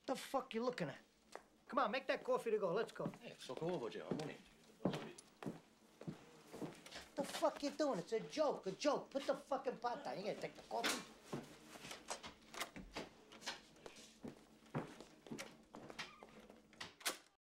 The fuck you looking at? Come on, make that coffee to go. Let's go. Hey, fuck over, Joe. I'm on it. The fuck you doing? It's a joke, a joke. Put the fucking pot down. You gotta take the coffee.